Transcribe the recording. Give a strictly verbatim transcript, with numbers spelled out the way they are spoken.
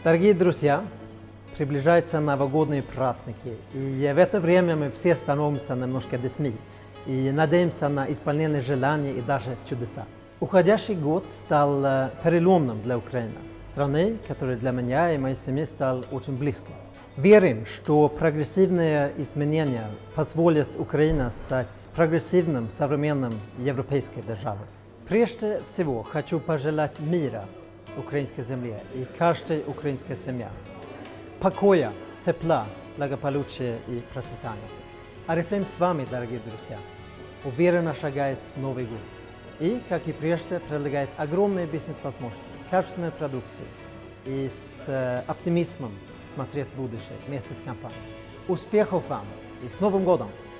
Дорогие друзья, приближаются новогодние праздники, и в это время мы все становимся немножко детьми и надеемся на исполнение желаний и даже чудеса. Уходящий год стал переломным для Украины, страны, которая для меня и моей семьи стал очень близко. Верим, что прогрессивные изменения позволят Украине стать прогрессивным, современным европейской державой. Прежде всего хочу пожелать мира украинской земле и каждой украинской семье, покоя, тепла, благополучия и процветания. Арифлейм с вами, дорогие друзья, уверенно шагает в Новый год и, как и прежде, предлагает огромные бизнес-возможности, качественную продукцию и с оптимизмом смотреть в будущее вместе с компанией. Успехов вам и с Новым годом!